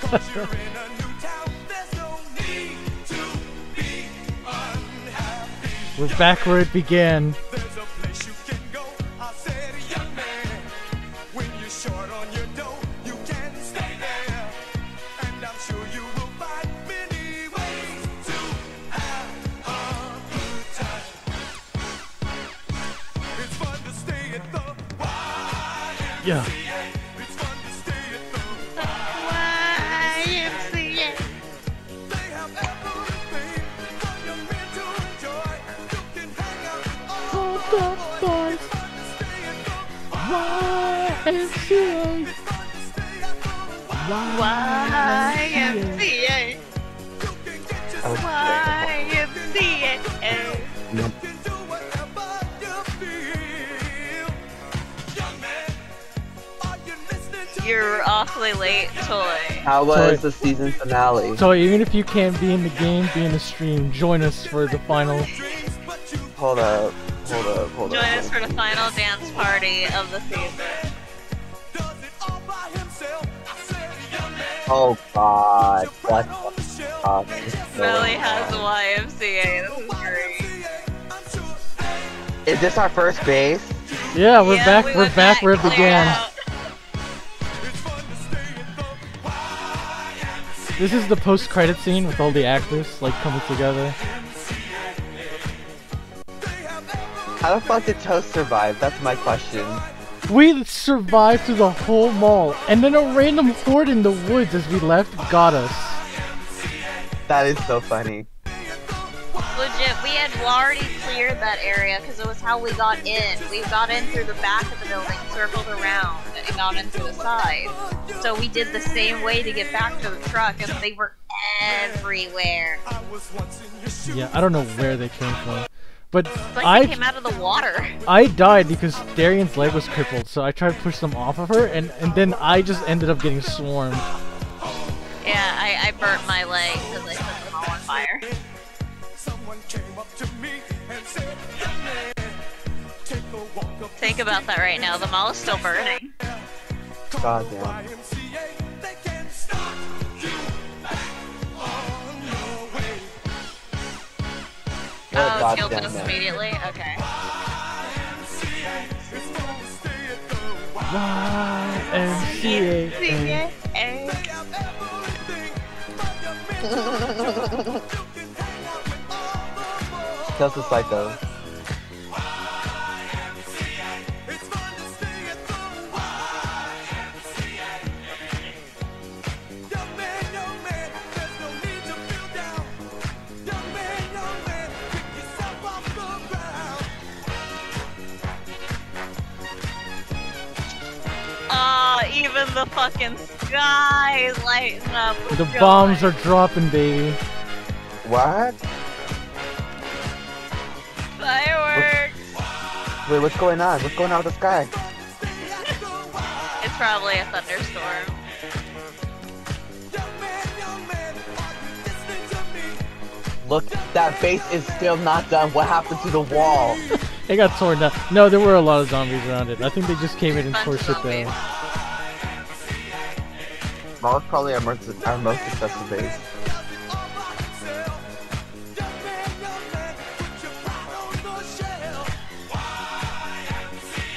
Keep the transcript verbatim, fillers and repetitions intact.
We're back where it began. Yeah. Y M C A. Y M C A. Y M C A. You're awfully late, Toy. How was Toy. the season finale? So even if you can't be in the game, be in the stream, join us for the final. Hold up, hold up, hold Join up. us for the final dance party of the season. Oh god, what the fuck is Millie going has on? Y M C A, this is great. Is this our first base? Yeah, we're Yeah, back. we we're went back back where it clear began. out. This is the post-credit scene with all the actors like coming together. How the fuck did Toast survive? That's my question. We survived through the whole mall, and then a random horde in the woods as we left got us. That is so funny. Legit, we had already cleared that area because it was how we got in. We got in through the back of the building, circled around, and got in through the side. So we did the same way to get back to the truck, and they were everywhere. Yeah, I don't know where they came from, but It's like I they came out of the water. I died because Darian's leg was crippled, so I tried to push them off of her, and and then I just ended up getting swarmed. Yeah, I, I burnt my leg because I set them all on fire. Think about that right now. The mall is still burning. God damn. Oh, God killed damn us it. immediately? Okay. Y M C A. Toast is psycho. Oh, even the fucking sky is lighting up. with The joy. bombs are dropping, baby. What? Fireworks! Wait, what's going on? What's going on with the sky? It's probably a thunderstorm. Look, that base is still not done. What happened to the wall? It got torn down. No, there were a lot of zombies around it. I think they just came in and Bunch tore of shit zombies. down. That was probably our most, our most successful base.